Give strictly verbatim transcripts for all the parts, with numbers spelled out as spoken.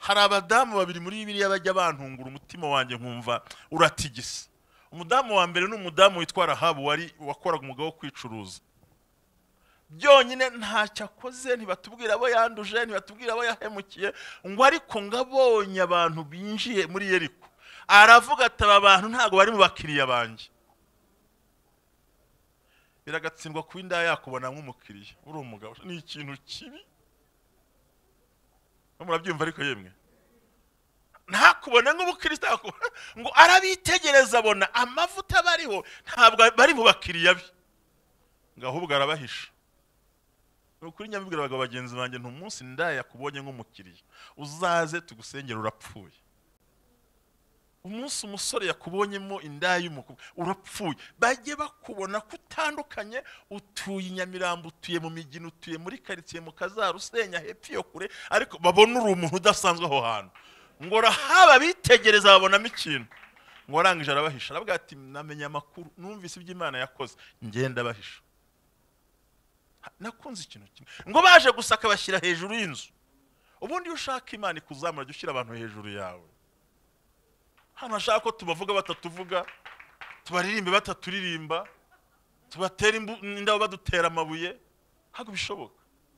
hari abadamu babiri muri Bibiliya bajya bantungura umutima wanjye nkumva uratigisa. Umudamu wa mbere ni umudamu witwa Rahabu wari wakoraga umugabo wo kwicuruza. Byonyine ntacyo akoze, ntibatubwira abo yanduje, ntibatubwira abo yahemukiye, ngo ariko ngabonye abantu binjiye muri Yeriko. Aravuga ati aba bantu ntago bari mu bakiriya banje. Biragatsindwa ku inda yakubona nk'umukiriya uri umugabo ni ikintu kibi. Murabyumva ariko yemwe ntakubone nk'ubukristo ngo arabitegereza abona amavuta bariho ntabwo bari mu bakiriya be, ngahubwo arabahisha. Ukuri nyabibwira abagabo bagenzi banjye ntu munsi ndaya yakubonye nk'umukiriya uzaze tugusengera urapfuye. Umunsi umusore yakubonyemo indaya y'umukobwa urapfuye. Bajye bakubona kutandukanye, utuye Nyamirambo, utuye mu Migina, utuye muri quartier mu Kazarusenya hepfo yo kure, ariko babona uri umuntu udasanzwe aho hantu. Ngo rahaba bitegereza babonamo ikintu. Ngo arangije arabahisha. Aravuga ati namenye amakuru, numvise iby'Imana yakoze, ngenda bahisha. Nakunze ikintu kimwe. Ngo baje gusaka bashyira hejuru y'inzu. Ubundi ushaka Imana ikuzamura ushyira abantu hejuru yawe. Hano ashaka ko tubavuga batatuvuga, tubaririmbe bataturirimba, tubatera indabo badutera amabuye, hago bishoboka.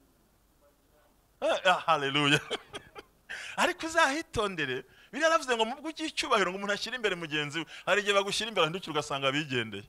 Ah, haleluya. Ariko uzahitondere, biraravuze ngo mu bw'icyubahiro ngo umuntu ashyira imbere mugenzi we, hari igihe bagushyira imbere ndukira ugasanga bigendeye.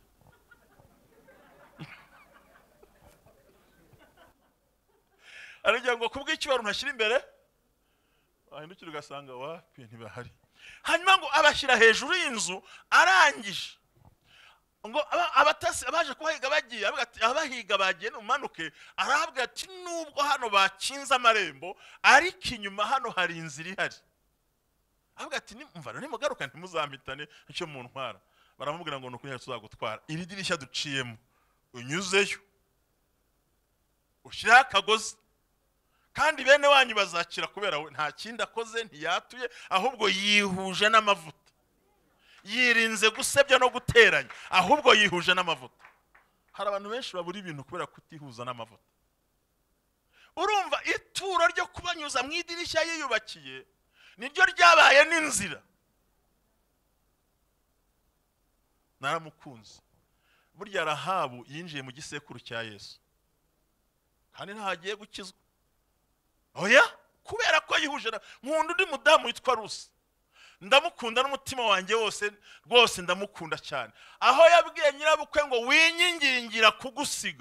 Ari igihe ngo kubw'icyubahiro umuntu ashyira imbere, ahindukira ugasanga wapi ntibahari. Hanyuma ngo abashyira hejuru y'inzu arangije. Ngo abatasi abaje kubahiga bagiye abahiga bagiye umanuke, arahabwa ati nubwo hano bakinze amarembo ariko inyuma hano hari inzira ihari. Avuga ati nimva nimugaruka ntimuzampitane icyo mu ntwara. Baramubwira ngo nuko tuzagutwara iri dirishya duciyemo unyuzeyo ushyira akagozi, kandi bene wanyu bazakira kubera we nta kindi akoze, ntiyatuye ahubwo yihuje n'amavuta. Yirinze gusebya no guteranya, ahubwo yihuje n'amavuta. Hari abantu benshi babura ibintu kubera kutihuza n'amavuta. Urumva ituro ryo kubanyuza mu idirishya yiyubakiye niryo ryabaye n'inzira. Naramukunze. Burya Rahabu yinjiye mu gisekuru cya Yesu, kandi ntagiye gukizwa. Oya, kubera ko yihuje na nkunda undi mudamu witwa Rusi. Ndamukunda n'umutima wanjye wose, rwose ndamukunda cyane. Aho yabwiye nyirabukwe ngo winyingingira kugusiga.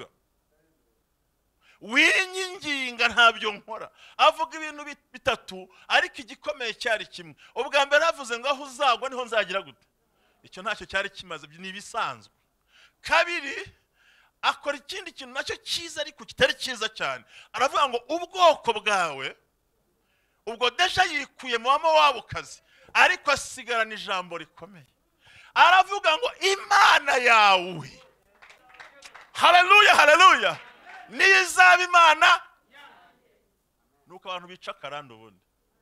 Winyinginga ntabyo nkora. Avuga ibintu bitatu ariko igikomeye cyari kimwe. Ubwa mbere avuze ngo aho uzagwa niho nzagira gute. Icyo ntacyo cyari kimaze, ni bisanzwe. Kabiri akora ikindi kintu nacyo cyiza ariko kitari cyiza cyane. Aravuga ngo ubwoko bwawe ubwo desha yikuye mu wamo wabo kazi, ariko asigarana ijambo rikomeye. Aravuga ngo Imana yawe, haleluya haleluya, niyo izaba Imana. Nuko abantu bica karando ubundi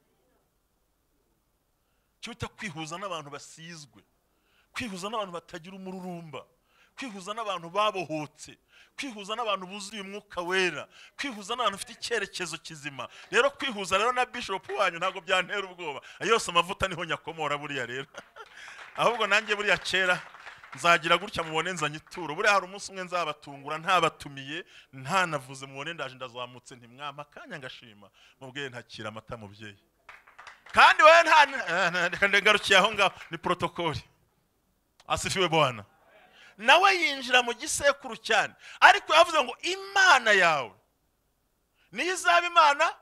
cyuta kwihuza n'abantu basizwe, kwihuza n'abantu batagira umururumba, kwihuza n'abantu babohotse, kwihuza n'abantu buzuye umwuka wera, kwihuza n'abantu ufite icyerekezo kizima. Rero kwihuza rero na bishop wanyu ntago byantera ubwoba, yose amavuta niho nyakomora buriya rero. Ahubwo nanjye buriya kera nzagira gutya mubone nzanye ituro. Buriya hari umunsi umwe nzabatungura ntabatumiye, ntanavuze mubone ndaje ndazamutse ntimwama kanya ngashima, mubwiye ntakira amata mubyeyi. Kandi wewe nta ndengarukiye aho ngaho ni protocol. Asifiwe Bwana. Nawe yinjira mu gisekuru cyane, ariko yavuze ngo Imana yawe niyo izaba Imana.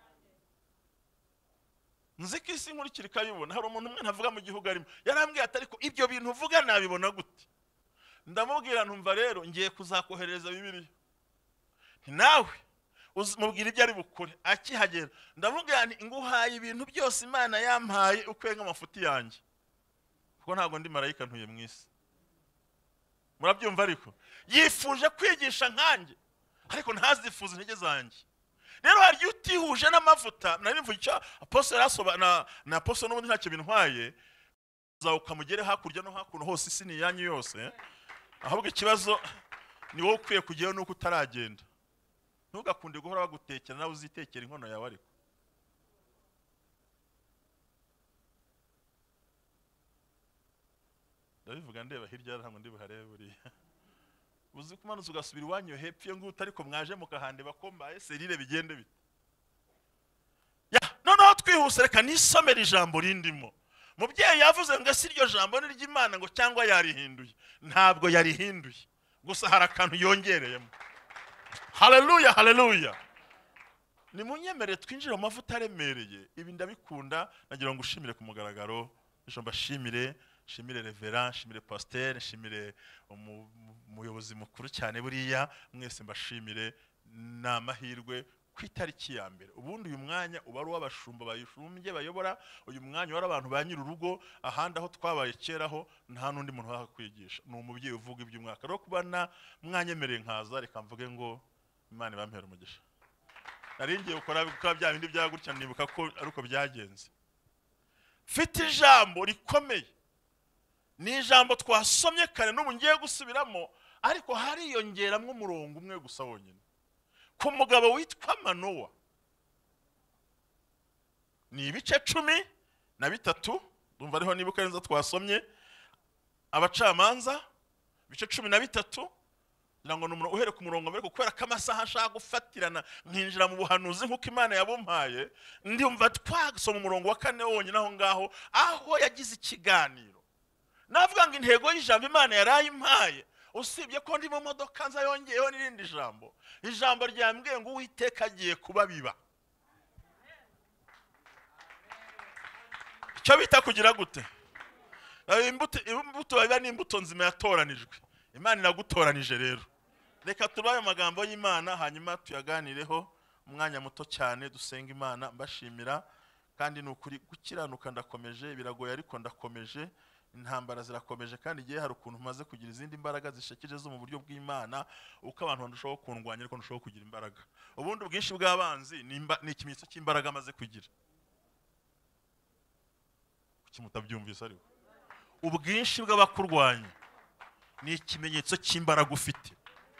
Nzi ko isi nkurikira ikayibona. Hari umuntu umwe ntavuga mu gihugu arimo, yarambwiye ati ariko ibyo bintu uvuga nabibona gute? Ndamubwira ntumva rero ngiye kuzakohereza Bibiliya, nawe mubwira ibyo ari bukore. Akihagera ndamubwira nti nguhaye ibintu byose Imana yampaye ukwenga amafuti yanjye, kuko ntabwo ndi marayika ntuye mu isi. Murabyumva ariko yifuje kwigisha nkanjye, ariko ntazifuza intege zanjye. Rero hari utihuje n'amavuta. Nari mvuye cya apostle asoba na na apostle n'ubundi ntacyo bintwaye, ukamugere hakurya no hakuno hose isi ni yanyu yose. Ahubwo ikibazo ni wowe ukwiye kujyayo nuko utaragenda. Ntugakunde guhora bagutekera nawe uzitekera inkono yawe ariko. ndabivuga ndeba hirya ntabwo ndi buharebe buriya uzi kumanutse ugasubira iwanyu hepfo ngo utariko mwaje mukahande bakombaye serire bigende bite ya noneho twihuse reka nisomera ijambo rindimo mubyeyi yavuze ngo si iryo jambo ni ry'Imana ngo cyangwa yarihinduye ntabwo yarihinduye gusa hari akantu yongereyemo haleluya haleluya ni munyemere twinjira mu mavuta aremereye ibi ndabikunda nagira ngo ushimire ku mugaragaro nisho mbashimire shimire reverend shimire pasteur shimire umuyobozi mukuru cyane buriya mwese mbashimire namahirwe kwitariki ya mbere ubundi uyu mwanya uba ari w'abashumba bayishumbye bayobora uyu mwanya wari abantu banyira urugo ahandi aho twabaye keraho nta nundi muntu wakwigisha ni umubyeyi uvuga iby'umwaka rero kubana mwanyemereye nkaza reka mvuge ngo Imana ibampera umugisha naringiye gukora bikaba bya bindi byagutya nibuka ko aruko byagenze fite ijambo rikomeye ni ijambo twasomye kare n'ubu ngiye gusubiramo ariko hariyongeramwe umurongo umwe gusa wonyine ku mugabo witwa Manowa ni ibice cumi na bitatu ndumva ariho nibuka neza twasomye abacamanza ibice cumi na bitatu ngo numuntu uhere ku murongo mbere kubera ko amasaha ashaka gufatirana nkinjira mu buhanuzi nkuko Imana yabumpaye ndumva twasoma umurongo wa kane wonyine aho ngaho aho yagize ikiganiro navuga ngo intego y'ijambo Imana yarayimpaye usibye ko ndi mu modoka nza yongeyeho n'irindi jambo ijambo ryambwiye ngo Uwiteka agiye kubabiba icyo bita kugira gute imbuto imbuto biba n'imbuto nzima yatoranijwe Imana iragutoranije rero reka tubaye amagambo y'Imana hanyuma tuyaganireho umwanya muto cyane dusenga Imana mbashimira kandi nukuri gukiranuka ndakomeje biragoye ariko ndakomeje intambara zirakomeje kandi igihe hari ukuntu maze kugira izindi imbaraga zishekeje zo mu buryo bw'Imana uko abantu bandushaho kundwanya ariko ndushaho kugira imbaraga ubundi ubwinshi bw'abanzi ni ikimenyetso cy'imbaraga maze kugira kuki mutabyumvise ariko ubwinshi bw'abakurwanya ni ikimenyetso cy'imbaraga ufite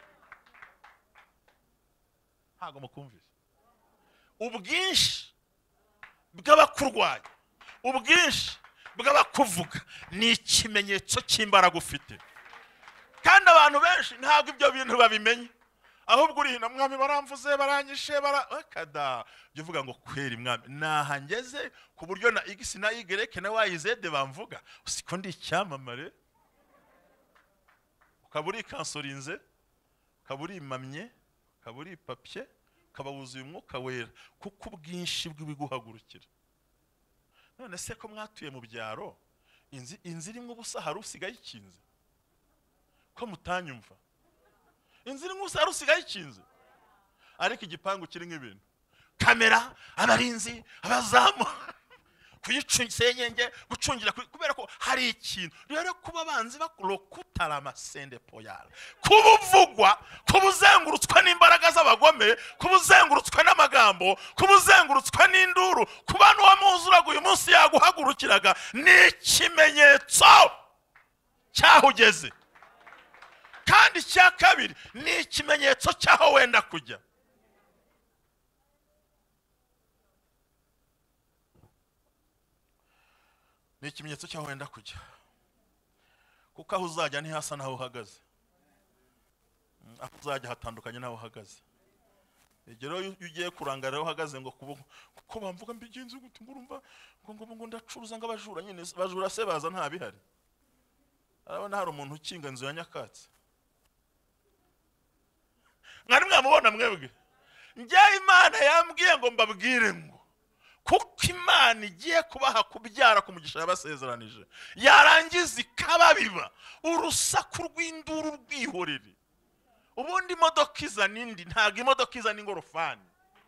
ntago mukumvise ubwinshi bw'abakurwanya ubwinshi bw'abakuvuga ni ikimenyetso cy'imbaraga ufite kandi abantu benshi ntabwo ibyo bintu babimenye ahubwo uri hino mwami baramvuze baranyishe barakada byo vuga ngo kweri mwami nahangeze ku buryo na X na Y na Y Z bamvuga usiko ndi icyamamare ukaburi kansorinze ukaburi imamye ukaburi papye ukababuzuye umwuka wera kuko ubwinshi bw'ibiguhagurukira none se ko mwatuye mu byaro inzi inziri imwe ubusa hari usigaye ikinze ko mutanyumva inziri imwe ubusa hari usigaye ikinze ariko igipangu kiri nk'ibintu kamera abarinzi abazamu kuyicunsenyenge gucungira kubera ko hari ikintu rero kuba banzi bakurokutara amasende poyala kubuvugwa kubuzengurutswa n'imbaraga z'abagome kubuzengurutswa n'amagambo kubuzengurutswa n'induru kubana wamuzuraga uyu munsi yaguhagurukiraga ni ikimenyetso cyahugeze kandi cya kabiri ni ikimenyetso cyaho wenda kujya ni ikimenyetso cyaho wenda kujya kuko aho uzajya ni hasa naho uhagaze aho uzajya hatandukanye naho uhagaze igero ugiye kurangara uhagaze ngo kuko bamvuga mbigenze gute ngurumva ngo ngo ngo ndacuruza ngabajura nyine bajura se baza nta bihari arabona hari umuntu ukinga nzu ya nyakatsi mwari mwamubona mwebwe njye Imana yambwiye ngo mbabwire ngo kuko Imana igiye kubaha kubyara ku mugisha yabasezeranije yarangiza ikababiba urusaku rw'induru rwihorere ubundi imodoka iza nindi ntago imodoka iza n'ingorofani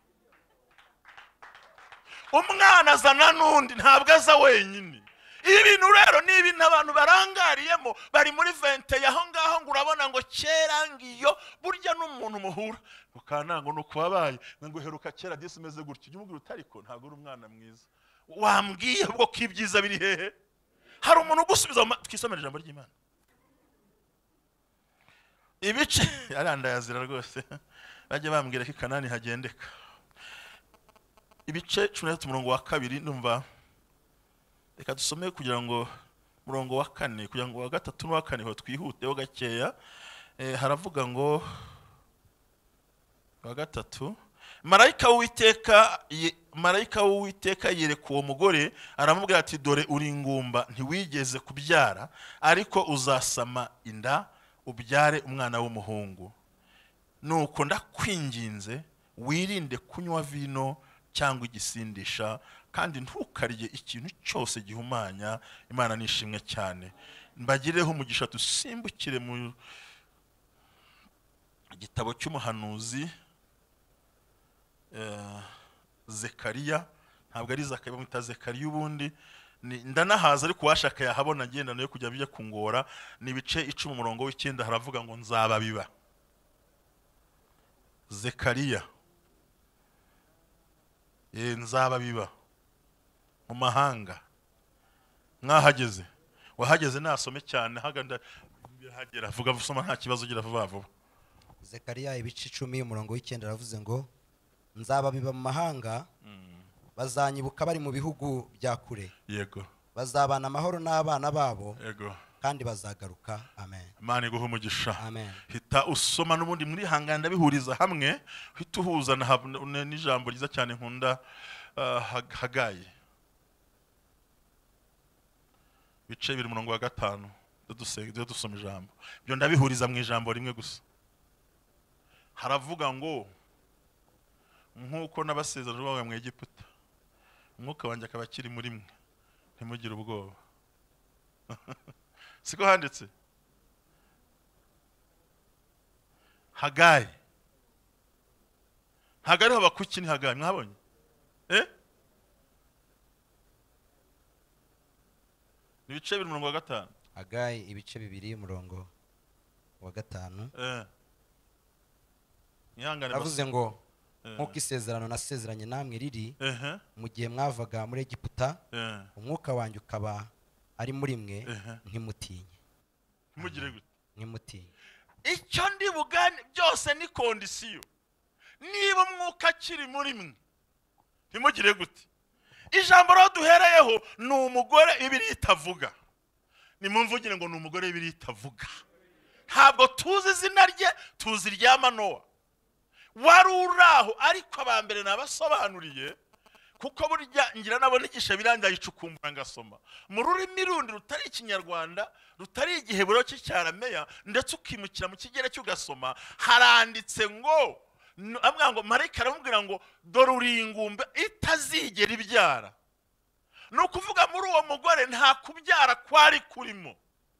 umwana azana nundi ntabwo aza wenyine ibintu rero ni ibintu abantu barangariyemo bari muri vente yaho ngaho ngo urabona ngo kera ngiyo burya n'umuntu muhura ukanango nuko wabaye ngo heruka kera disi meze gutyo ujye utariko ntago uri umwana mwiza wambwiye ubwo kibyiza biri hehe hari umuntu ugusubiza twisomera ijambo ry'Imana ibice arandayazira rwose bajye bambwira ko Kanani hagendeka ibice cumi na gatatu umurongo wa kabiri ndumva reka dusome kugira ngo murongo wa kane kugira ngo wa gatatu n'uwa kane ho twihuteho gakeya. Eh, haravuga ngo wa gatatu, marayika w'Uwiteka marayika w'Uwiteka yereka uwo mugore aramubwira ati dore uri ingumba ntiwigeze kubyara, ariko uzasama inda ubyare umwana w'umuhungu. Nuko ndakwinginze wirinde kunywa vino cyangwa igisindisha, kandi ntukarye ikintu cyose gihumanya. Imana nishimwe cyane. Mbagireho umugisha dusimbukire mu igitabo cy'umuhanuzi uh, Zekariya. Ntabwo ari Zakariya, bamwita Zekariya ubundi. Ndanahaza ariko washaka yahabona agenda nayo kujya bijya kungora. Ni ibice icumi umurongo w'icyenda haravuga ngo nzababiba. Zekariya eh nzababiba mu mahanga. Mwahageze? Wahageze nasome cyane haganda hagera vuga usoma nta kibazo gira vuba vuba. Zekariya ibice icumi umurongo w'icyenda aravuze ngo nzababiba mu mahanga, mm. bazanyibuka bari mu bihugu bya kure. Yego. Bazabana amahoro n'abana babo. Yego. Kandi bazagaruka. Amen. Imana iguhe umugisha. Amen. Hita usoma n'ubundi muri hanganda bihuriza hamwe, hita uhuza n'ijambo ryiza cyane nkunda uh, Hagayi. Bice biri umurongo wa gatanu dusenge dusoma ijambo. Byo ndabihuriza mu ijambo rimwe gusa. Haravuga ngo nkuko nabasezerano bawe mu Egiputa, umwuka wanjye akaba akiri muri mwe, ntimugire ubwoba. Siko handitse? Hagayi. Hagayi haba kuki ni Hagayi mwabonye? Eh? Ni bice biri umurongo wa gatanu. Hagayi ibice bibiri umurongo wa gatanu. Eh. Nihangane avuze ngo nkuko isezerano nasezeranye namwe riri mu gihe mwavaga muri Egiputa, umwuka wanjye ukaba ari muri mwe, ntimutinye. Mugire gute? Ntimutinye. Icyo ndi bugane byose ni kondisiyo. Niba umwuka akiri muri mwe, ntimugire gute? Ijambo ro duhereyeho ni umugore ibiri itavuga. Nimumvugire ngo ni umugore ibiri itavuga. Ntabwo tuzi izina rye, tuzi rya Manowa. Waruraho ariko abambere nabasobanuriye, kuko burya ngira nabo nigisha birangaye icukumbura ngasoma mu rurimi rundi rutari ikinyarwanda, rutari igiheburo cy'Arameya, ndetse ukimukira mu kigere cy'ugasoma haranditse ngo amwe ngo marayika aramubwira ngo dore uri ingumba itazigera ibyara. No kuvuga muri uwo mugore nta kubyara kwari kurimo.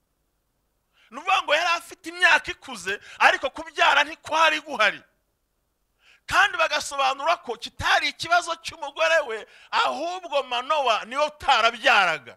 Nuvuga ngo yari afite imyaka ikuze ariko kubyara ntikwari guhari. Kandi bagasobanura ko kitari ikibazo cy'umugore we, ahubwo Manowa niyo utarabyaraga.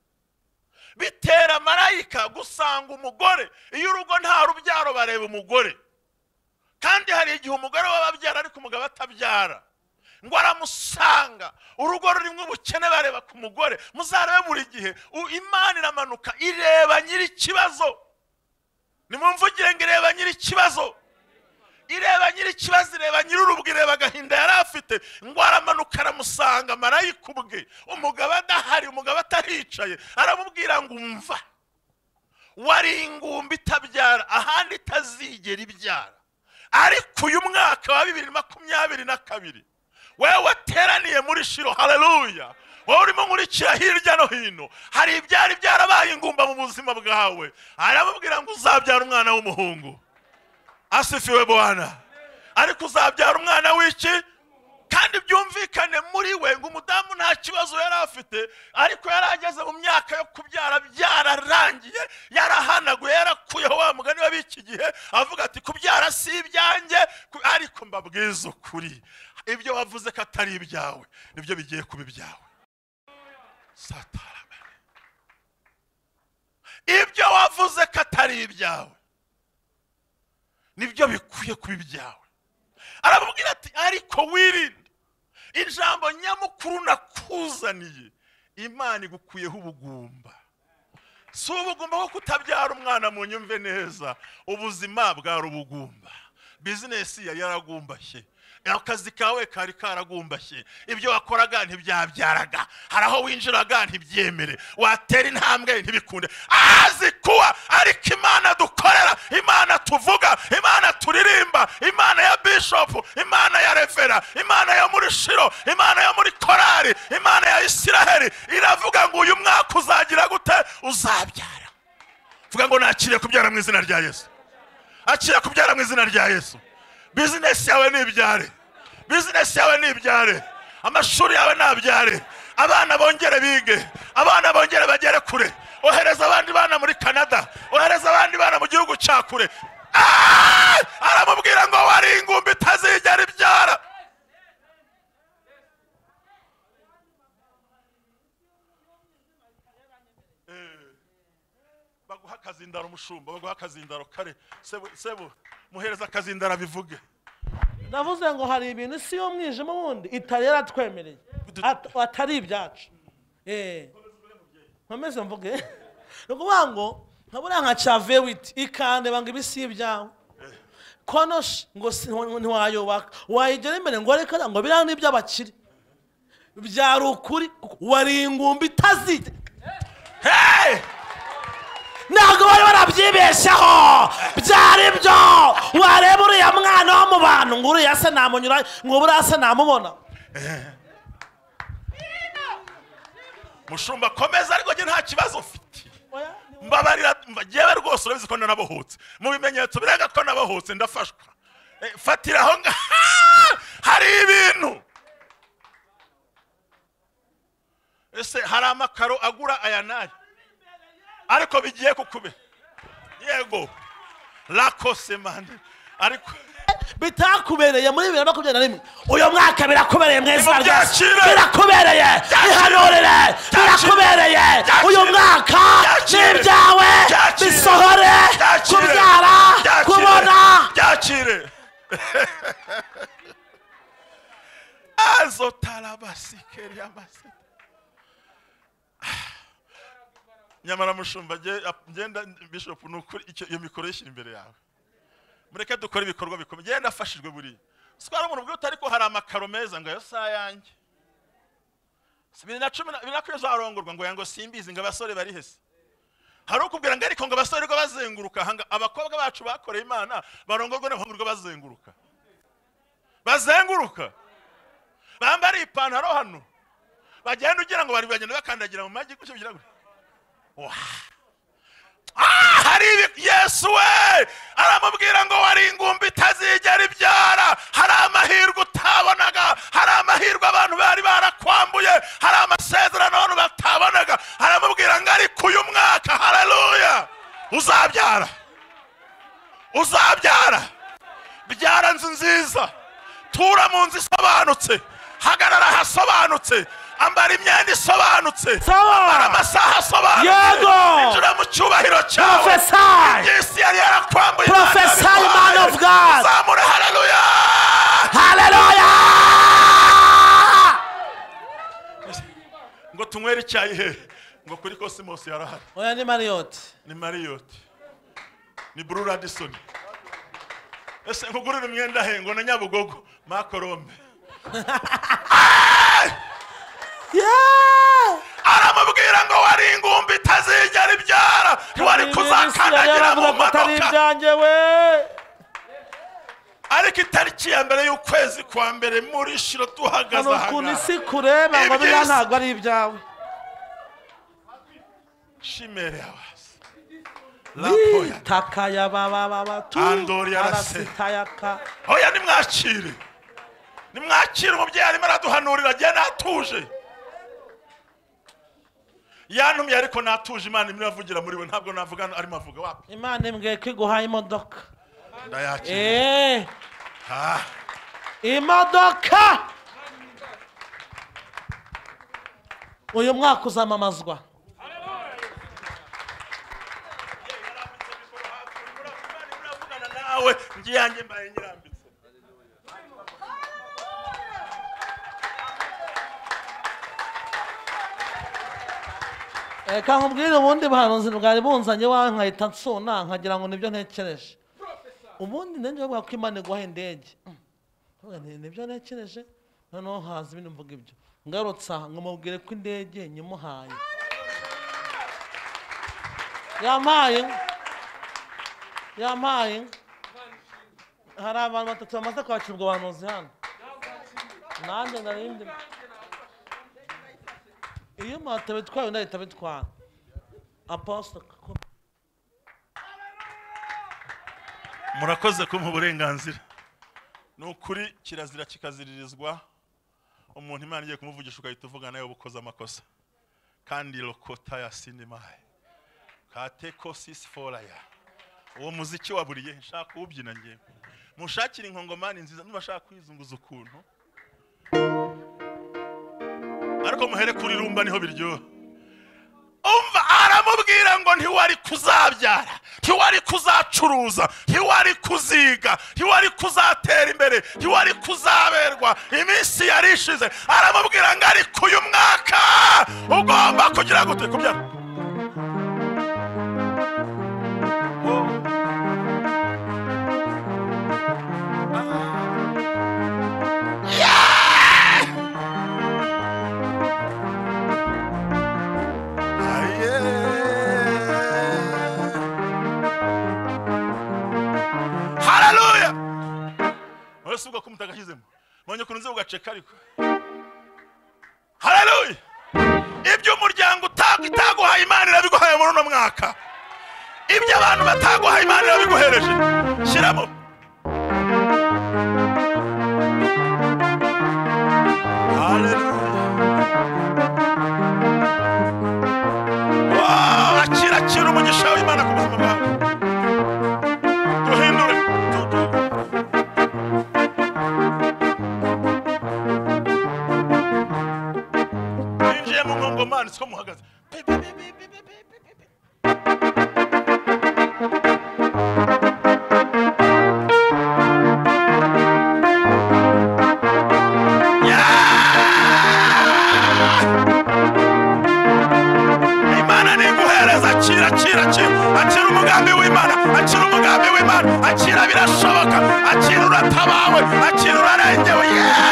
Bitera marayika gusanga umugore, iyo urugo nta rubyaro bareba umugore. Kandi hari igihe umugore w'ababyara ariko umugabo atabyara, ngo aramusanga urugo rurimo ubukene bareba ku mugore. Muzarebe buri gihe Imana iramanuka ireba nyiri ikibazo. Nimumvugire ngo ireba nyiri ikibazo. Ireba nyiri ikibazo, ireba nyiri urubwa, ireba agahinda yari afite, ngo aramanuka aramusanga marayika ubwe. Umugabo adahari, umugabo atahicaye, aramubwira ngo umva, wari ingumba itabyara, ahandi itazigera ibyara, ariko uyu mwaka wa bibiri makumyabiri na kabiri wewe wateraniye muri Shilo. Haleluya. Wowe urimo nkurikira hirya no hino, hari ibyari byarabaye ingumba mu buzima bwawe, aramubwira ngo uzabyara umwana w'umuhungu. Asifiwe Bwana. Ariko uzabyara umwana w'iki? Kandi byumvikane muri we ngo umudamu nta kibazo yari afite, ariko yarageze mu myaka yo kubyara byararangiye, yarahanaguye, yarakuyeho wa mugani w'iki gihe avuga ati kubyara si ibyanjye. Ariko mbabwiza ukuri, ibyo wavuze ko atari ibyawe nibyo bigiye kuba ibyawe. Satara. Ibyo wavuze ko atari ibyawe nibyo bikwiye kuba ibyawe. Arababwira ati ariko wirinde, ijambo nyamukuru nakuzaniye, Imana igukuyeho ubugumba. Si ubugumba bwo kutabyara umwana, mu nyumve neza, ubuzima bwari ubugumba. Business ya yaragumbashye, akazi kawe kari karagumbashye, ibyo wakoraga ntibyabyaraga, hari aho winjiraga ntibyemere, watera intambwe ntibikunde. Azi kuba ariko Imana dukorera, Imana tuvuga, Imana turirimba, Imana ya Bishop, Imana ya Revera, Imana yo muri Shiro, Imana yo muri Korari, Imana ya Isiraheli iravuga ngo uyu mwaka uzagira gute? Uzabyara. Vuga ngo nakiriye kubyara mu izina rya Yesu. Akiriye kubyara mu izina rya Yesu. Business yawe nibyare, business yawe nibyare, amashuri yawe nabyare, abana bongere bige, abana bongere bagere kure, ohereza abandi bana muri Canada, ohereza abandi bana mu gihugu cya kure. Aramubwira ngo wari ingumbi itazigera ibyara. Baguha akazindaro umushumba, baguha akazindaro kare, sebo sebo muhereza akazindaro bivuge. Ndavuze ngo hari ibintu isi yo mwijima wundi itarera twemereye atari ibyacu. Eh nkomeze mvuge nukuvuga ngo nkabura nka chave wit ikande banga ibisi ibyawe konosh ngo ntiwayobaka wayigera imbere ngo reka ngo biranga n'iby'abakire byari ukuri wari ingumbi itazite. Hey! Ntabwo bari barabyibeshyaho byari byo. Wareba uriya mwana wo mu bantu ngo uriya se namunyura ngo buriya se namubona. Mushumba komeza ariko nge nta kibazo ufite. Mbabarira ngewe rwose urabizi ko nanabohotse. Mu bimenyetso birenga ko nabohotse ndafashwa. Fatira aho nga hari ibintu. Ese hari amakaro agura aya nayo ariko bigiye kukube. Yego lakose mande ariko bitakubereye muri bibiri na makumyabiri na rimwe uyu mwaka birakubereye mweza rwose, birakubereye ihanurire, birakubereye uyu mwaka n'ibyawe bisohore, kubyara, kubona byakire. Azotarabasikeria amase nyamara mushumba ngenda Bishop nukuri icyo iyo mikoro yishira imbere yawe. Mureke dukora ibikorwa bikomeye. Ngenda afashijwe buri swara umuntu bwite ariko hari amakaro meza ngo yo sayange bibiri na cumi bizarongorwa ngo yango simbizi ngo abasore bari hese. Hari ukubwira ngo ariko ngo abasore ngo bazenguruka hanga abakobwa bacu bakoreye Imana barongorwa n'abahungu bazenguruka bazenguruka bambari ipantaro hano bagenda ugira ngo bari bagenda bakandagira mu magi kucyo bigira gute. Ah, hari Yesu we aramubwira ngo wari ingumbi itazigera ibyara. Hari amahirwe utabonaga, hari amahirwe abantu bari barakwambuye, hari amasezerano abantu batabonaga. Aramubwira ngo ariko uyu mwaka haleluya uzabyara, uzabyara. Byara nzu nziza, tura mu nzu isobanutse, hagarara hasobanutse, ambara imyenda isobanutse, ambara amasaha asobanutse, injira mu cyubahiro cyawe. Prophesy, Yesu yari yarakwambuye. Prophesy, man of God. Zamura haleluya, haleluya. Ngo tunywere icyayi he ngo kuri Cosmos yarahari. Oya ni Marriott, ni Marriott, ni Blue Radisson. Ese nkugurira imyenda he ngo na Nyabugogo Makorombe. Yeah! Aramubwira ngo wari ingumbi itazigera ibyara, wari kuzakandagira mu modoka. Ariko itariki ya mbere y'ukwezi kwa mbere muri Shiro tuhagaze aha. Ukuntu isi kureba ngo biriya ntabwo ari ibyawe. Shimere awasi. Lapoya. Takaya baba baba tu. Andori yarase. Oya nimwakire. Nimwakire umubyeyi arimo araduhanurira agiye natuje. Yantumye ariko natuje Imana imwe yavugira muri we ntabwo navugana arimo avuga wapi. Imana imbwiye ko iguhaye imodoka. Ndayakira. Eh. Ha. Imodoka. Uyu mwaka uzamamazwa. Nawe ngiyange mbaye nyirambitse. Eka nkubwire ubundi bahanuzi bwari bunzanye wawe nkahita nsuna nkagira ngo nibyo ntekereje. Ubundi nende bavuga ko Imana iguha indege. nibyo nekereje noneho haza ibintu mvuga ibyo ngarutse aha nkamubwire ko indege nyimuhaye yampaye yampaye hari abantu batatu bamaze kwakirwa abahanuzi hano nanjye narindi iyo umuntu atabitwaye undi ahita abitwara apostle murakoze kumpa uburenganzira ni ukuri kirazira kikaziririzwa umuntu Imana igiye kumuvugisha ugahita uvuga nawe ubukoze amakosa kandi lokota ya sinemaye kateko sisi foraya uwo muziki waburiye nshaka kuwubyina ngewe mushakira inkongomani nziza nubashaka kwizunguza ukuntu ariko muhere kuri rumba niho biryoha umva aramubwira ngo ntiwari kuzabyara ntiwari kuzacuruza ntiwari kuziga ntiwari kuzatera imbere ntiwari kuzaberwa iminsi yarishize aramubwira ngo ariko uyu mwaka ugomba kugira gute kubyara Suga kumutagashizemo bonye kunze ugaceka ariko haleluya ibyo umuryango utaguhaye Imana irabiguhaye muri uno mwaka ibyo abantu bataguhaye Imana irabiguhereje shiramo haleluya wow akira kira umugisha w'Imana ku buzima bwawe duhindure ngomani siko muhagaze Imana niguhereza akira akira akira umugambi w'Imana akira umugambi w'Imana akira birashoboka akira uratabawe akira urarengewe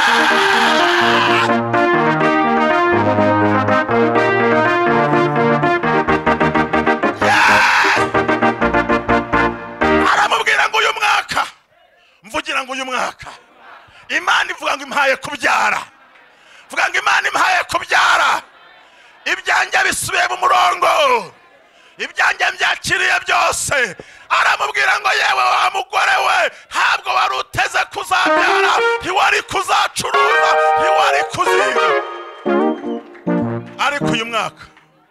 aramubwira ngo uyu mwaka mvugira ngo uyu mwaka Imana ivuga ngo impaye kubyara vuga ngo Imana impaye kubyara ibyanjye bisubiye mu murongo ibyanjye byakiriye byose aramubwira ngo yewe wa mugore we ntabwo wari uteze kuzabyara ntiwari kuzacuruza ntiwari kuziga ariko uyu mwaka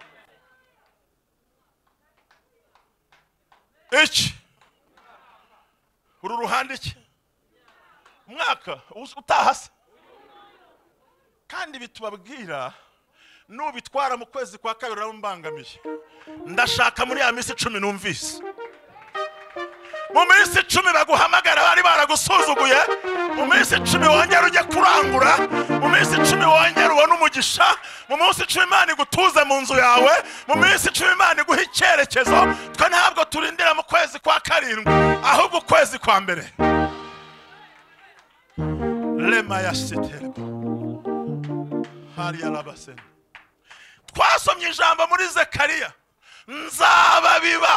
iki uru ruhande iki umwaka utahase kandi bitubabwira nubitwara mu kwezi kwa kabiri urambangamiye ndashaka muri ya minsi icumi numvise mu minsi icumi baguhamagara bari baragusuzuguye mu minsi icumi wongera ujye kurangura mu minsi icumi wongera ubone umugisha mu minsi icumi Imana igutuze mu nzu yawe mu minsi icumi Imana iguha icyerekezo twe ntabwo turindira mu kwezi kwa karindwi ahubwo ukwezi kwa mbere lema ya siterwa hariya labaseni twasomye ijambo muri Zekariya nzababiba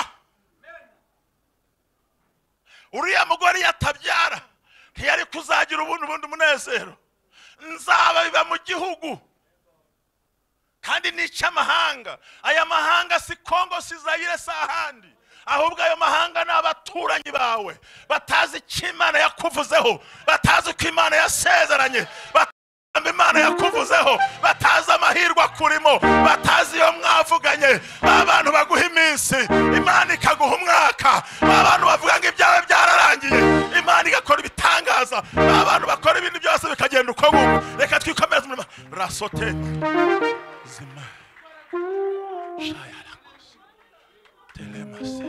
uriya mugore yatabyara ntiyari kuzagira ubundi ubundi umunezero nzababiba mu gihugu kandi n'icy'amahanga aya mahanga si Kongo si Zaire si ahandi ahubwo ayo mahanga ni abaturanyi bawe batazi icyo Imana yakuvuzeho batazi ko Imana yasezeranye Imana yakuvuzeho batazi amahirwe akurimo batazi iyo mwavuganye abantu baguha iminsi Imana ikaguha umwaka abantu bavuga ngo ibyawe byararangiye Imana igakora ibitangaza abantu bakora ibintu byose bikagenda uko nguko reka twikomereze umurimo rasote zima shayarakoze telemase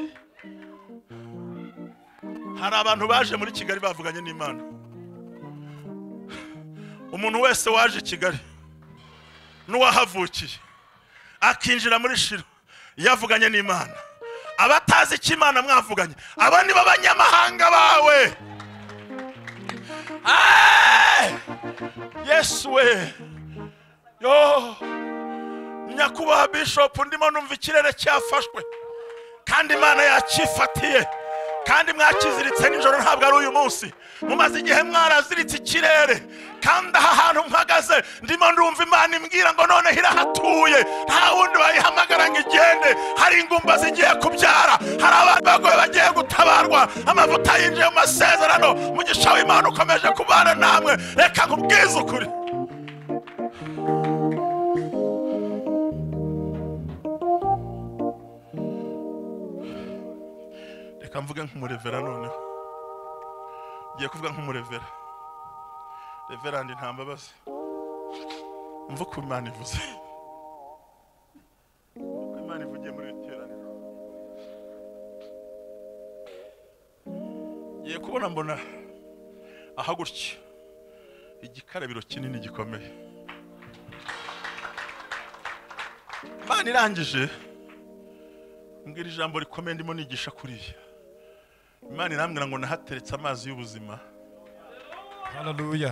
hari abantu baje muri Kigali bavuganye n'Imana umuntu wese waje Kigali n'uwahavukiye akinjira muri Shiro yavuganye n'Imana abatazi icyo Imana mwavuganye aba ni babanyamahanga bawe Yesu we yo nyakubahwa Bishop ndimo numva ikirere cyafashwe kandi Imana yakifatiye kandi mwakiziritse nijoro ntabwo ari uyu munsi mumaze igihe mwaraziritse ikirere kandi aha hantu mpagaze ndimo ndumva Imana imbwira ngo none hirahatuye nta wundi wayihamagara ngo igende hari ingumba zigiye kubyara hari abantu bagoye bagiye gutabarwa amavuta yinjiye mu masezerano umugisha w'Imana ukomeje kubana namwe reka nkubwize ukuri reka mvuge nk'umurevera noneho ngiye kuvuga nk'umurevera reverandi nta mbabazi mva uko Imana ivuze uko Imana ivugiye muri iteraniro ngiye kubona mbona aha gutya igikarabiro kinini gikomeye Imana irangije mbwira ijambo rikomeye ndimo nigisha kuriya Imana irambwira ngo nahateretse amazi y'ubuzima. Hallelujah.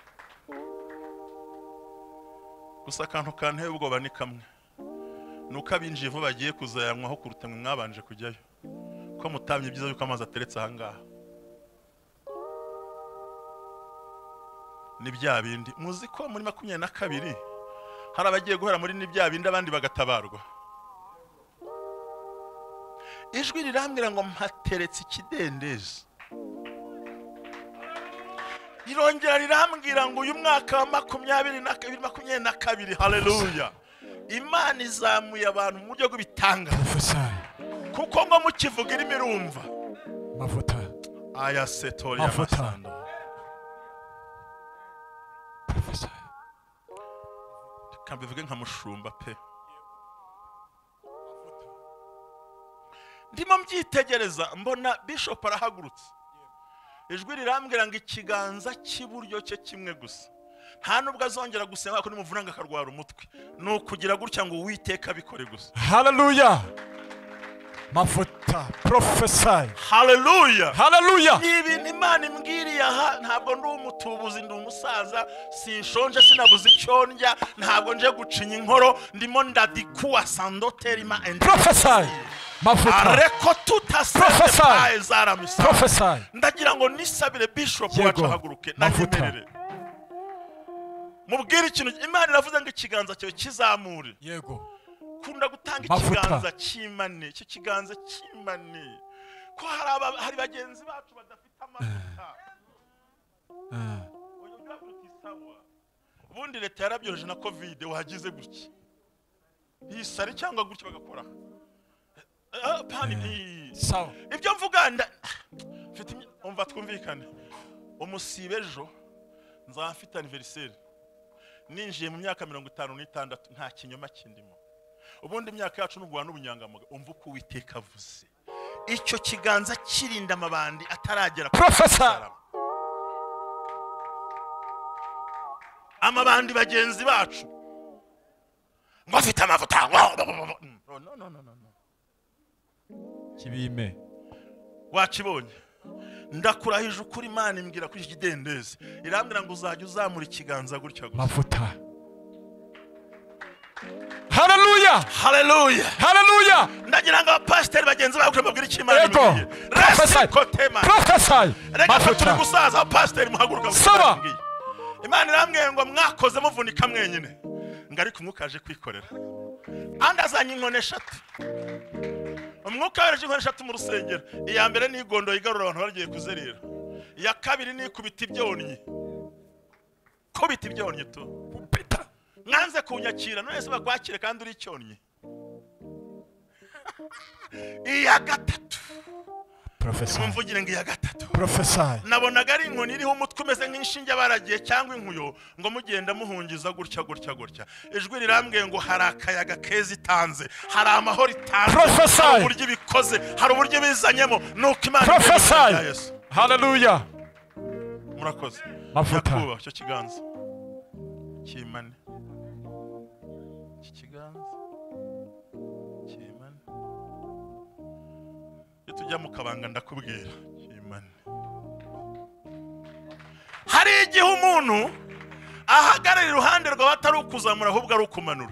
Gusa akantu kanteye ubwoba ni kamwe nuko abinjiye vuba bagiye kuzayanywaho kuruta mwe mwabanje kujyayo ko mutamye byiza yuko amazi ateretse aha ngaha ni bya bindi muzi ko muri makumyabiri na kabiri hari abagiye guhera muri ni bya bindi abandi bagatabarwa. Ijwi rirambwira ngo mpateretse ikidendezi. Irongera rirambwira ngo uyu mwaka wa makumyabiri na kabiri makumyabiri na kabiri haleluya Imana izamuye abantu mu buryo bw'ibitanga kuko ngo mukivugira imirumva mavuta aya setori ya masando prophesy kambivuge nka mushumba pe ndimo mbyitegereza mbona Bishop arahagurutse ijwi rirambwira ngo ikiganza cy'iburyo cye kimwe gusa nta nubwo azongera gusenga ko nimuvunanga akarwara umutwe no kugira gutya ngo Uwiteka bikore gusa. Hallelujah. Mafuta prophesy. Hallelujah. Hallelujah. Nibi Imana imbwiriye aha ntabwo ndi umutubuzi ndi umusaza sinshonje sinabuze icyo ndya ntabwo nje gucinya inkoro ndimo ndadikuwa sandoterima and prophesy. Mafuta. Areko tutasete zaramisa. Prophesy. Ndagira ngo nisabire Bishop wacu haguruke nanyemerere. Mubwire ikintu Imana iravuze ngo ikiganza cyawe kizamure. Yego. Kunda gutanga ikiganza cy'Imana, icyo kiganza cy'Imana. Ko hari hari bagenzi bacu badafite amavuta. Eh. Ubundi leta yarabyoje na Covid wagize gutya. Yisari cyangwa gutya bagakora. Ah pani. Sawa. Ibyo mvuga nda mfite umva twumvikane. Umusibejo nzafite anniversaire. Ninjiye mu myaka mirongo itanu n'itandatu nta kinyoma kindimo. Ubundi imyaka yacu n'ugwa n'ubunyangamuga umva uko Uwiteka avuze. Icyo kiganza kirinda amabandi ataragera Professor. Amabandi bagenzi bacu. Ngo afite amavuta. No no no no no. Kibime. Wakibonye. Ndakurahije ukuri Imana imbwira kuri iki kidendezi. Irambwira ngo uzajya uzamura ikiganza gutya gusa. Mafuta. Hallelujah. Hallelujah. Hallelujah. Ndagira ngo abapasiteri bagenzi bacu babwire iki Imana imbwiye. Prophesy. Prophesy. Mafuta. Gusaza abapasiteri muhaguruka. Sawa. Imana irambwira ngo mwakoze muvunika mwenyine. Ngari kumwukaje kwikorera. Andazanye inkone eshatu. Umwuka weraje inkone eshatu mu rusengero. Iya mbere ni igondo igarura abantu bagiye kuzerera. Iya kabiri ni kubita ibyonnyi. Kubita ibyonnyi to. Kupita. Mwanze kunyakira none se bakwakire kandi uri icyonnyi. Iya gatatu. Professor. Mumvugire ngo iya gatatu. Prophesy. Nabonaga ari inkoni iriho umutwe umeze nk'inshinge baragiye cyangwa inkuyo ngo mugenda muhungiza gutya gutya gutya. Ijwi rirambwiye ngo hari akayaga keza itanze, hari amahoro itanze, hari uburyo bikoze, hari uburyo bizanyemo nuko Imana ya Yesu. Hallelujah. Murakoze. Mafuta. Yakuba cyo kiganza. Kimane. Iki kiganza. Kimane. Tujya mu kabanga ndakubwira Imana. Hari hari igihe umuntu ahagarara iruhande rwawe atari ukuzamura ahubwo ari ukumanura.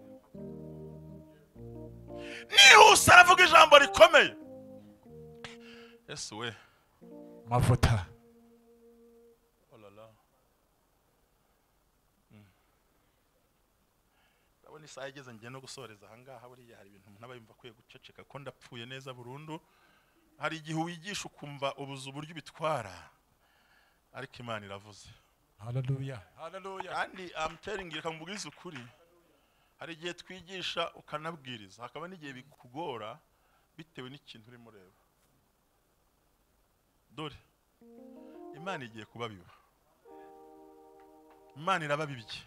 Nihuse aravuga ijambo rikomeye. Yesu we mavuta. Ndabona isaha igeze ngiye no gusoreza ahangaha. Buriya hari ibintu umuntu aba yumva akwiye guceceka ko ndapfuye neza burundu. Hari igihe wigisha ukumva ubuze uburyo bitwara, ariko Imana iravuze. Hallelujah. Hallelujah. Kandi I'm telling you, kamubwiza ukuri, hari igihe twigisha ukanabwiriza, hakaba n'igihe bikugora bitewe n'ikintu urimo ureba. Dore Imana igiye kubabiba. Imana irababibye.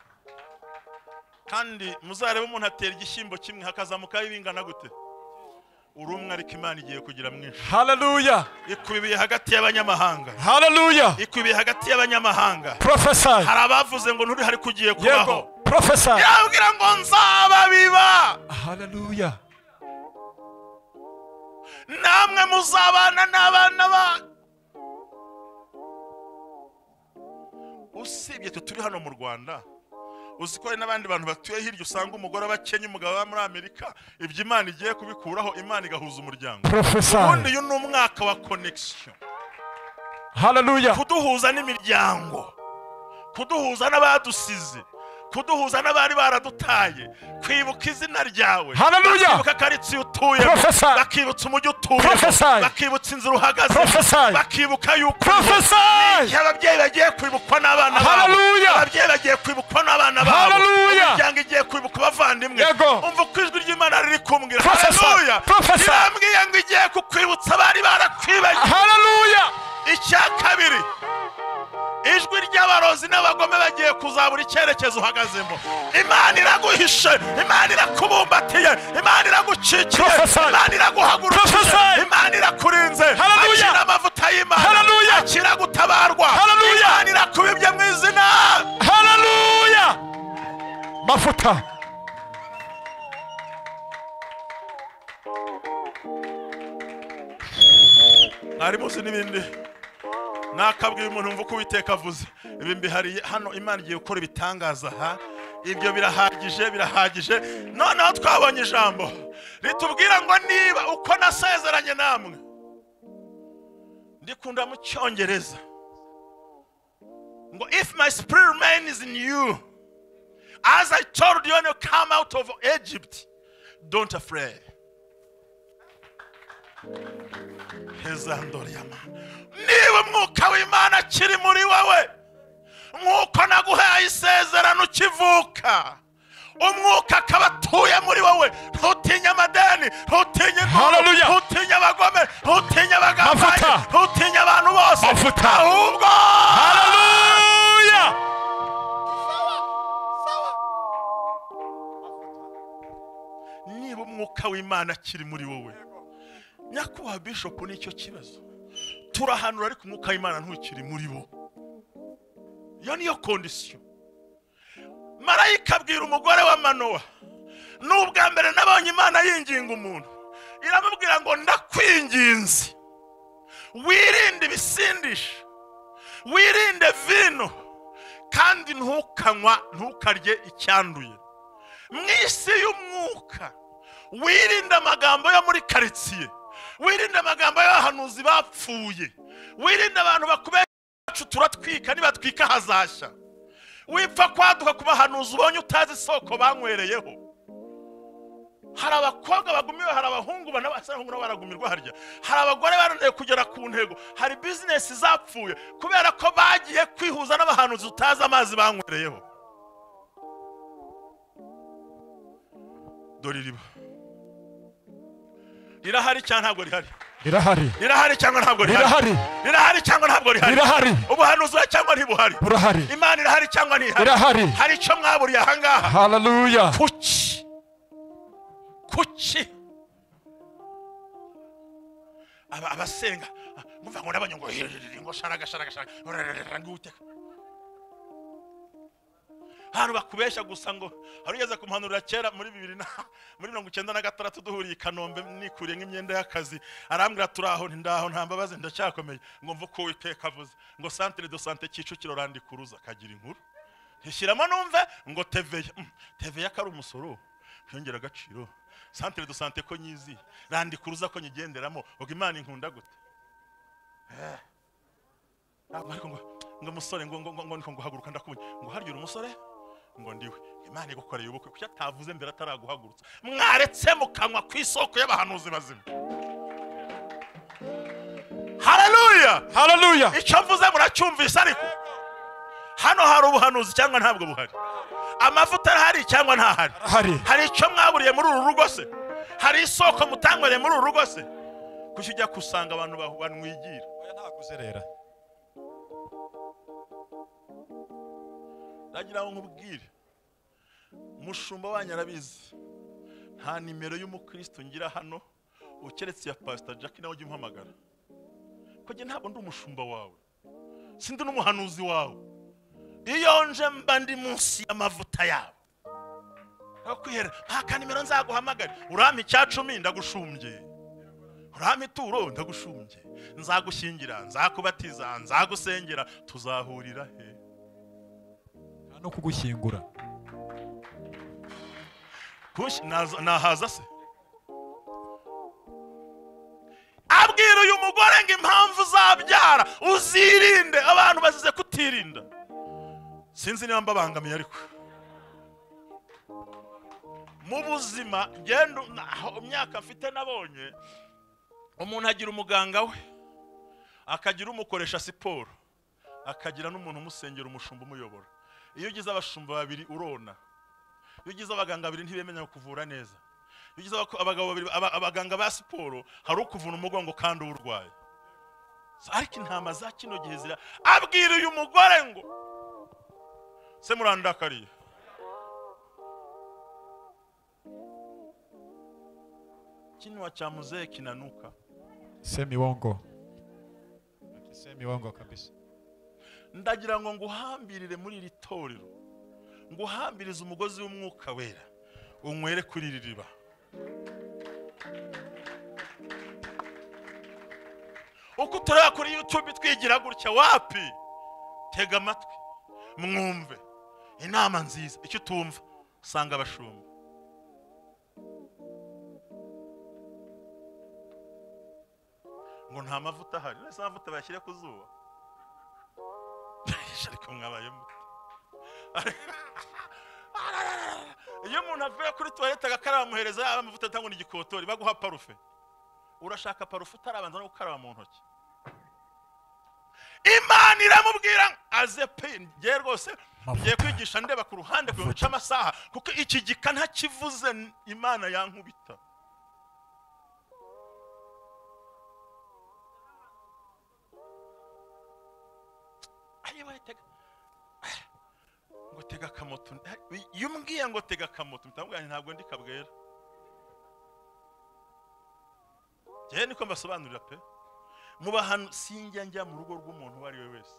Kandi muzarebe umuntu atera igishyimbo kimwe hakazamuka ibingana gute? Urumwe, ariko Imana igiye kugira mwinshi. Hallelujah. Ikubiye hagati y'abanyamahanga. Hallelujah. Ikubiye hagati y'abanyamahanga. Prophesy. Hari abavuze ngo nturi hari kugiye kubaho. Yego. Prophesy. Yabwira ngo nzababiba. Hallelujah. Namwe muzabana n'abana ba. Usibye turi hano mu Rwanda, uziko hari n'abandi bantu batuye hirya usanga umugore abakenya umugabo wa muri Amerika, ibyo Imana igiye kubikuraho, Imana igahuza umuryango. Prophesy. Ubundi uyu ni umwaka wa connection. Hallelujah. Kuduhuza n'imiryango, kuduhuza n'abadusize, kuduhuza n'abari baradutaye, kwibuka izina ryawe. Hallelujah. Bakibuka karitsiye utuye, bakibutsa umujyi utuye, bakibutsa inzira uhagaze, bakibuka yuko ababyeyi bagiye kwibukwa n'abana babo, ababyeyi bagiye kwibukwa n'abana babo, imiryango igiye kwibuka abavandimwe. Umva uko ijwi ry'Imana riri kumbwira. Hallelujah. Irambwiye ngo igiye kukwibutsa abari barakwibagiwe. Hallelujah. Icya kabiri, ijwi ry'abarozi n'abagome bagiye kuzabura icyerekezo uhagazemo. Imana iraguhishe, Imana irakubumbatiye, Imana iragucikiye, Imana iraguhagurukije, Imana irakurinze. Akira amavuta y'Imana, akira gutabarwa. Imana irakubibye mu izina. Hallelujah. Mafuta. Ari muzi n'ibindi nakabwiye umuntu mvuga ko Uwiteka avuze. Ibi mbihariye hano, Imana igiye gukora ibitangaza ha. Ibyo birahagije, birahagije. Noneho twabonye ijambo ritubwira ngo niba uko nasezeranye namwe. Ndikunda mu Cyongereza ngo if my spirit remains in you, as I told you when you come out of Egypt, don't afraid. Hezandoriyama. Niba umwuka w'Imana akiri muri wowe, nk'uko naguhaye isezerano ukivuka, umwuka akaba atuye muri wowe, ntutinye amadeni, ntutinye induru, ntutinye abagome, ntutinye abagambanyi, ntutinye abantu bose, ahubwo haleluya. Niba umwuka w'Imana akiri muri wowe, nyakubahwa Bishop, nicyo kibazo. Turahanura ariko umwuka w'Imana ntukiri muri bo. Iyo niyo condition. Marayika abwira umugore wa Manowa, n'ubwa mbere nabonye Imana yinginga umuntu, iramubwira ngo ndakwinginze wirinde ibisindisha, wirinde vino, kandi ntukanywa ntukarye icyanduye. Mwisi y'umwuka wirinde amagambo yo muri karitsiye, wirinde amagambo y'abahanuzi bapfuye, wirinde abantu bakubesha turatwika nibatwika hazashya. Wipfa kwaduka ku bahanuzi ubonye utazi isoko banywereyeho. Hari abakobwa bagumiwe, hari abahungu banabasahungu baragumirwa harya, hari abagore baraneye kugera ku ntego, hari business zapfuye kubera ko bagiye kwihuza n'abahanuzi utazi amazi banywereyeho. Dore riba rirahari cyangwa ntabwo rihari? Rirahari. Rirahari cyangwa ntabwo rihari? Rirahari. Rirahari cyangwa ntabwo rihari? Rirahari. Ubuhanuzi cyangwa ntibuhari? Burahari. Imana irahari cyangwa ntihari? Irahari. Hari icyo mwaburiye ahangaha? Hallelujah. Kuki kuki aba abasenga mumva ngo nabanye ngo ngo sharaga sharaga sharaga nguteka. Hano bakubeshya gusa ngo hari ugeze kumpanurira kera muri bibiri na muri mirongo icyenda na gatandatu duhuriye i Kanombe nikuriye nk'imyenda y'akazi arambwira turaho ndaho nta mbabazi ndacyakomeye ngo mvuko Uwiteka avuze ngo centre de santé Kicukiro randikuruza kagira inkuru hishyiramo numve ngo T V T V yakari umusoro yongera agaciro centre de santé ko nyizi randikuruza ko nyigenderamo ubwo Imana inkunda gute eh ariko ngo ngo musore ngo ngo ngo ngo haguruka ndakubonye ngo harya umusore ngo ndiwe Imana igukoreye ubukwe kuko atavuze mbere ataraguhagurutsa mwaretse mukanwa ku isoko y'abahanuzi bazima. Haleluya haleluya. Icyo mvuze muracyumvise ariko hano hari ubuhanuzi cyangwa ntabwo buhari? Amavuta arahari cyangwa ntahari? Hari. Hari icyo mwaburiye muri uru rugo se? Hari isoko mutangwariye muri uru rugo se? Kuki ujya kusanga abantu banwigira? Oya nta kuzerera. Nagira ngo nkubwire mushumba wanyu arabizi nta nimero y'umukristo ngira hano ukeretse ya Pastor Jack nawe ujye umpamagara ko nge ntabwo ndi umushumba wawe sindi n'umuhanuzi wawe iyo nje mba ndi munsi y'amavuta yawe akwihera nta kanimero nzaguhamagara urampa icya cumi ndagushumbye urampa ituro ndagushumbye nzagushyingira nzakubatiza nzagusengera tuzahurira he no kugushyingura kush nahaza se abwira uyu mugore ngo impamvu zabyara uzirinde abantu bazize kutirinda sinzi niba mbabangamiye ariko mu buzima gendo imyaka mfite nabonye umuntu agira umuganga we akagira umukoresha siporo akagira n'umuntu umusengera umushumba umuyobora. Iyo ugize abashumba babiri urona. Iyo ugize abaganga babiri ntibemenya kuvura neza. Iyo ugize abagabo babiri abaganga ba siporo hari ukuvuna umugongo kandi urwaye. Ariko intama za kino gihe zira abwira uyu mugore ngo se murandakariye. Kinwa cha mzee kinanuka. Semi wongo. Semi wongo kabisa. Ndagira ngo nguhambirire muri iri torero nguhambirize umugozi w'umwuka wera unywere kuri iri riba. Uko tureba kuri YouTube twigira gutya wapi tega amatwi mwumve inama nziza icyo tumva usanga abashumba ngo nta mavuta ahari nese amavuta bashyire ku zuba ariko mwabayemo iyo umuntu avuye kuri toilette agakaraba muhereza amavuta atangwa n'igikotori baguha parufe urashaka parufe utarabanza no gukaraba mu ntoki. Imana iramubwira aze pe ngiye rwose ngiye kwigisha ndeba ku ruhande ku bice amasaha kuko iki gika nta kivuze Imana yankubita. Ngo tega kamoto yumbwiye ngo tega kamoto mutambwanye ntabwo ndi kabwera je niko mbasobanurira pe muba hano sinjya njya mu rugo rw'umuntu wari we wese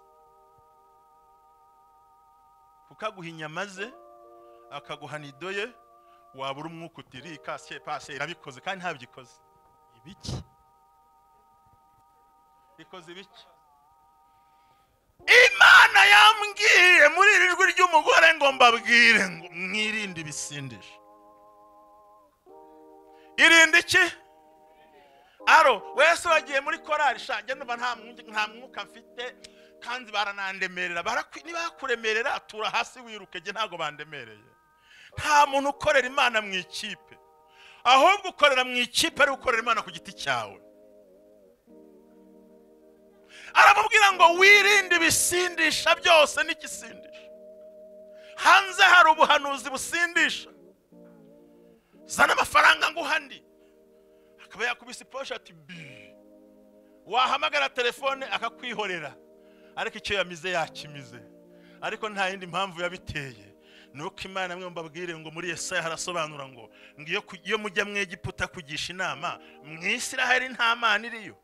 kukaguha inyama ze akaguha nidoye wabura umwuka utiri kasye pase irabikoze kandi ntabikoze ibiki ikoze ibiki. Imana yambwiye muri iri jwi ry'umugore ngo mbabwire ngo mwirinde ibisindisha. Irinde iki? Aro wese wagiye muri korari shange numva nta nta mwuka mfite kandi baranandemerera niba kuremerera atura hasi wiruke je ntago bandemereye. Nta muntu ukorera Imana mu ikipe ahubwo ukorera mu ikipe ari ukorera Imana ku giti cyawe. Aramubwira ngo wirinde ibisindisha byose n'igisindisha. Hanze hari ubuhanuzi busindisha. Zana amafaranga nguhandi. Akaba yakubise posha ati bi. Wahamagara telefone akakwihorera. Ariko icyo yamize yakimize. Ariko nta yindi mpamvu yabiteye. Nuko Imana mwe mbabwire ngo muri Yesaya harasobanura ngo ngiyo iyo mujya mu Egiputa kugisha inama mu Isiraheli nta mana iriyo.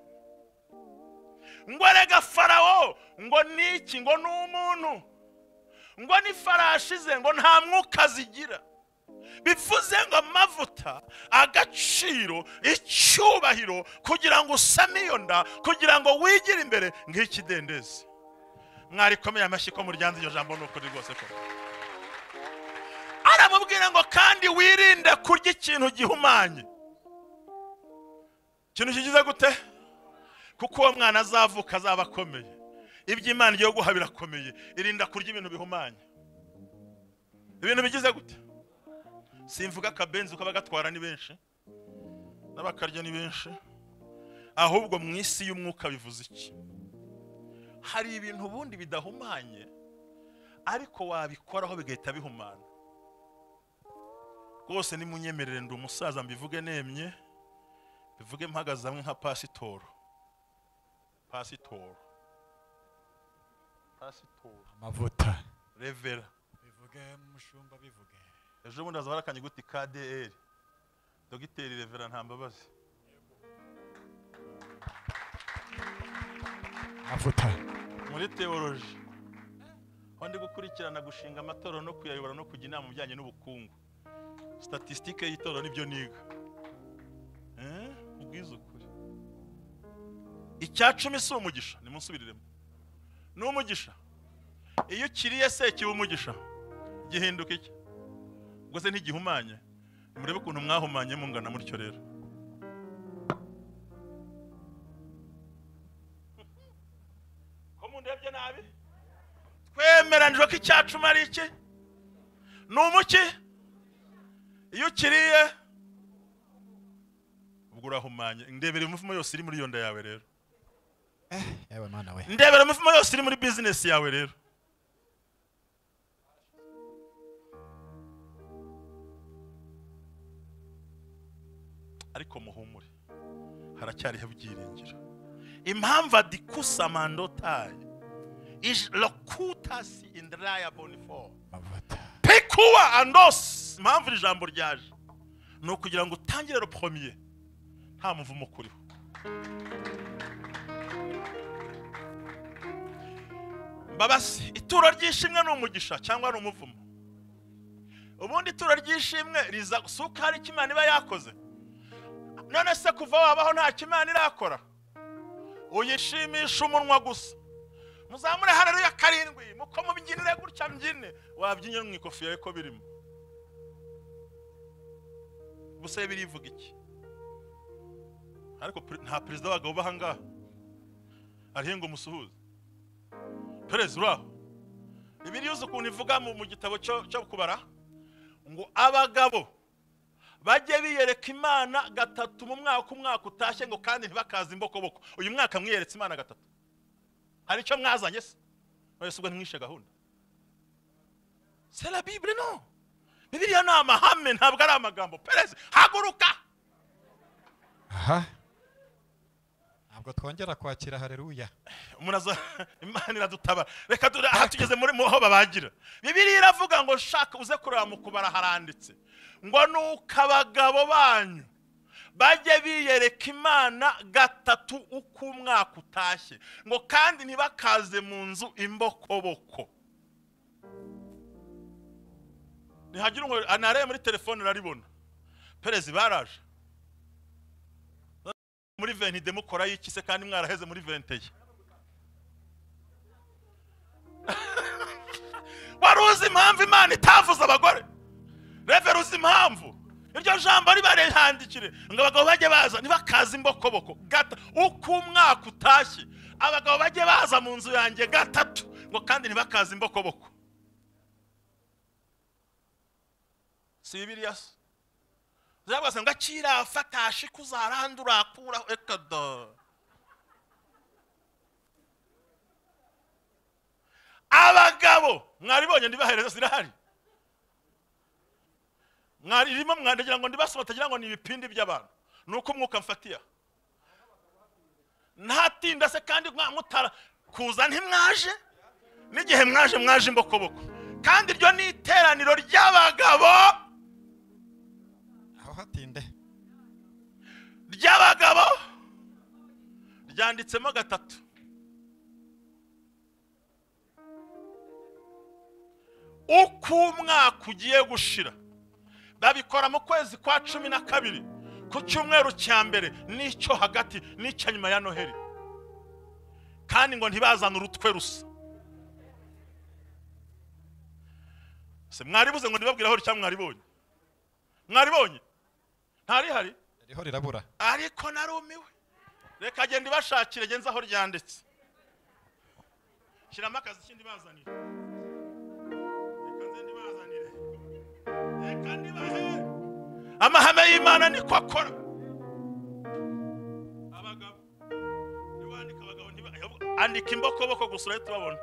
Ngo rega Farawo ngo niki ngo n'umuntu ngo n'ifarashi ze ngo nta mwuka zigira. Bivuze ngo amavuta, agaciro, icyubahiro kugira ngo usame iyo nda, kugira ngo wigire imbere nk'ikidendezi. Mwarikomeye amashyi ko muryanze iryo jambo n'ukuri rwose ko. Aramubwira ngo kandi wirinde kurya ikintu gihumanye. Ikintu kigize gute? Kuko uwo mwana azavuka azaba akomeye. Iby'Imana igiye guha birakomeye. Irinda kurya ibintu bihumanye. Ibintu bigize gute? Simvuga akabenzi uko bagatwara ni benshi, n'abakarya ni benshi, ahubwo mu isi y'umwuka bivuze iki? Hari ibintu ubundi bidahumanye ariko wabikoraho bigahita bihumana. Rwose nimunyemerere ndi umusaza mbivuge nemye, bivuge mpagaze hamwe nka pasitoro. Pasitoro. Pasitoro. Amavuta. Revera. Bivuge mushumba bivuge. Ejo bundi azabara kanyiguti K D R. Dogiteri Revera Ntambabazi. Amavuta. Muri theology. Hondi gukurikirana gushinga amatorero no kuyayobora no kujya inama mu bijyanye n'ubukungu. Statistique y'itorero nibyo niga. Eh? Ubwiza ukuri. Icyacumi si umugisha, nimunsubiriremo. Ni umugisha. Iyo kiriye se kiba umugisha. Gihinduka iki? Ubwo se ntigihumanye. Murebe ukuntu mwahumanye mungana mutyo rero. Ko mundebye nabi? Twemeranijwe ko icyacumi ari iki? Ni umuki? Iyo kiriye ubwo urahumanye. Ndebere umufumo yose iri muri iyo nda yawe rero. Eh, yewe mana we. Ndebere umufumo yose iri muri business yawe rero. Ariko muhumure, haracyariho ibyiringiro. Impamvu adikusa mandotaye is lokutasi indraya bonifo. Amavuta. Pekuwa andos. Impamvu ijambo ryaje ni ukugira ngo utangire le premier nta muvumo kuriho. Babasi, ituro ryishimwe ni umugisha cyangwa ni umuvumo? Ubundi ituro ryishimwe riza suka hari kimana iba yakoze. None se kuva wabaho nta kimana irakora? Uyishimisha umunwa gusa. Muzamure haleluya karindwi, muko mubyinire gutya mbyine, wabyinye mu ikofi yawe ko birimo. Buse birivuga iki? Ariko nta perezida wagabo bahanga. Arihengo musuhuza. Perezida uraho. Bibiri yuzo ukuntu ivuga mu gitabo cyo cyo kubara ngo abagabo bajye biyereka Imana gatatu mu mwaka umwaka utashye ngo kandi ntibakaza imbokoboko. Uyu mwaka mwiyeretse Imana gatatu. Hari icyo mwazanye se? Wese ubwo ntimwishe gahunda. C'est la Bible non. Bibiliya ni amahame ntabwo ari amagambo. Perezida haguruka. Aha. Ntabwo twongera kwakira haleluya. Umunaza Imana iradutabara. Reka hatugeze muri aho babagira. Bibiliya iravuga ngo shaka uze kureba mu kubara haranditse ngo nuko abagabo banyu bajye biyereka Imana gatatu uko umwaka utashye ngo kandi ntibakaze mu nzu imbokoboko. Nihagira ngo anare muri telefone naribona. Perezida baraje. Muri vingt demukora y'iki se kandi mwaraheze muri vingt ye. Waruzi impamvu Imana itavuza abagore? Revera uzi impamvu? Iryo jambo ari barehandikire ngo abagabo bajye baza ntibakaza imbokoboko gata uko umwaka utashye abagabo bajye baza mu nzu yanjye gatatu ngo kandi ntibakaza imbokoboko. Si Bibiliya se? Zabase ngo akira afatashi kuzarandura akura ekada. Abagabo mwaribonye ndibahereza zirahari. Mwaririmo mwandagira ngo ndibasoma tagira ngo ni ibipindi by'abantu. Nuko umwuka mfatiya. Ntatinda se kandi mutara kuza ntimwaje n'igihe mwaje mwaje imbokoboko. Kandi ryo ni iteraniro ry'abagabo. Aho hatinde. Ry'abagabo ryanditsemo gatatu. uko umwaka ugiye gushira babikora mu kwezi kwa cumi na kabiri ku cyumweru cya mbere n'icyo hagati n'icya nyuma ya Noheli, kandi ngo ntibazana urutwe rusa. Se mwaribuze ngo ndibabwira aho cyangwa mwaribonye? Mwaribonye? Ntari hari? riho rirabura. Ariko narumiwe. Reka agenda ibashakire genza aho ryanditse. Shiramo akazi kindi bazanira. Reka nze ndibazanire. Reka ndibahe. Amahame y'Imana niko akora. Abagabo niwandika abagabo ntiba andika imbokoboko gusura tubabona.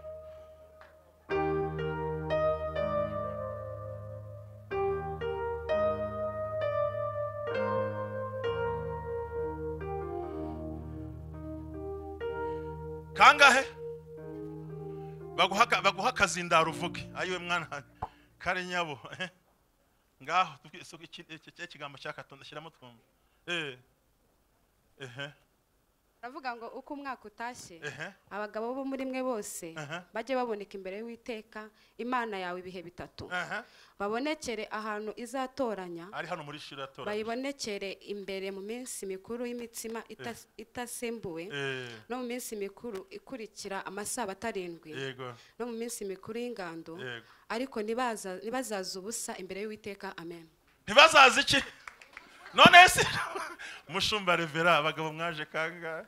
Kangahe baguhaka baguhaka zindaro uvuge ayiwe mwana kare nyabo ngaho tubisuka iki kigambo cyakatonda shiramo twumva eh eh Ravuga ngo uko umwaka utashye abagabo bo muri mwe bose baje baboneka imbere y'Uwiteka Imana yawe ibihe bitatu, babonekere ahantu izatoranya, ari hano muri shira yatoranya, bayibonekere imbere mu minsi mikuru y'imitsima itasembuwe, no mu minsi mikuru ikurikira amasabato arindwi, no mu minsi mikuru y'ingando, ariko nibaza nibazaza ubusa imbere y'Uwiteka. Amen. Ntibazaza iki? None se mushumba revera abagabo mwaje kanga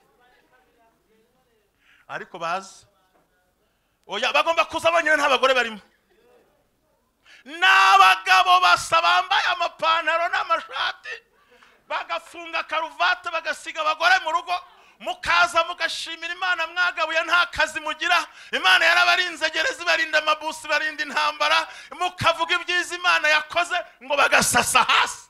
ariko bazi oya bagomba kuza banyine nta bagore barimo, n'abagabo basa bambaye amapantaro n'amashati bagafunga karuvate bagasiga abagore mu rugo, mukaza mugashimira Imana mwagabuye nta kazi mugira, Imana yarabarinze gereza barinda amabusi barinda intambara, mukavuga ibyiza Imana yakoze ngo bagasasa hasi.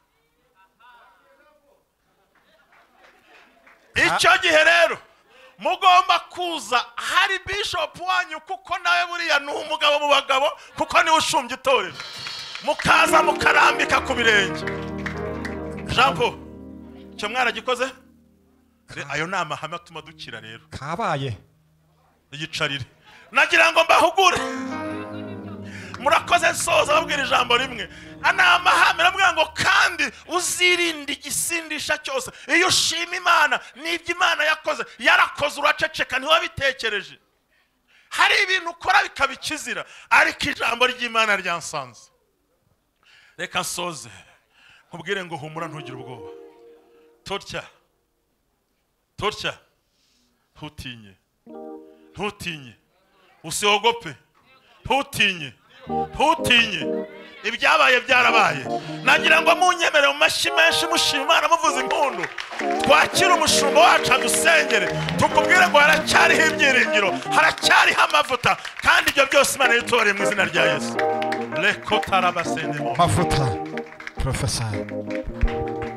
Icyo gihe rero mugomba kuza hari bishop wanyu kuko nawe buriya ni umugabo mu bagabo kuko ni ushumbye itorero, mukaza mukarambika ku birenge. Jean Paul cyo mwaragikoze ayo ni amahame atuma dukira rero kabaye igicarire. Nagira ngo mbahugure murakoze soza babwira ijambo rimwe, ana amahame ramwe ngo kandi uzirinde igisindisha cyose. Iyo ushima Imana n'ibyo Imana yakoze yarakoze uraceceka ntiwabitekereje, hari ibintu ukora bikabikizira, ariko ijambo ry'Imana ryansanze. Reka soze nkubwire ngo humura ntugire ubwoba, totya totya ntutinye ntutinye usiogope ntutinye ntutinye ibyabaye byarabaye. Nagira ngo munyemere mu mashyi menshi mushima Imana muvuza impundu, twakira umushumba wacu adusengere tukubwire ngo haracyariho ibyiringiro, haracyariho amavuta, kandi ibyo byose Imana yitore mu izina rya Yesu. Leko tarabasendemo mafuta professor